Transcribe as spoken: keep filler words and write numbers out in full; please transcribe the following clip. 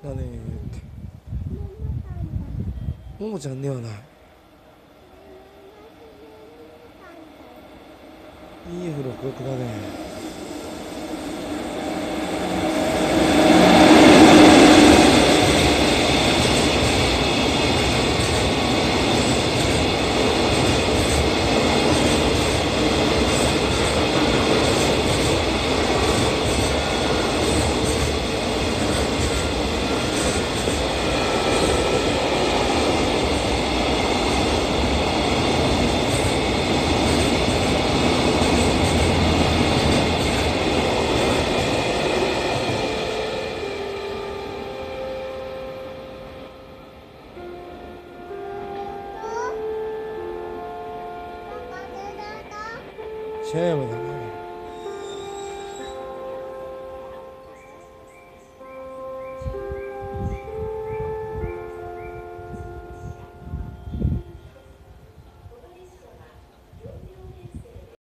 だねーって。ももちゃんではない。いい付録録だね。シェームだね。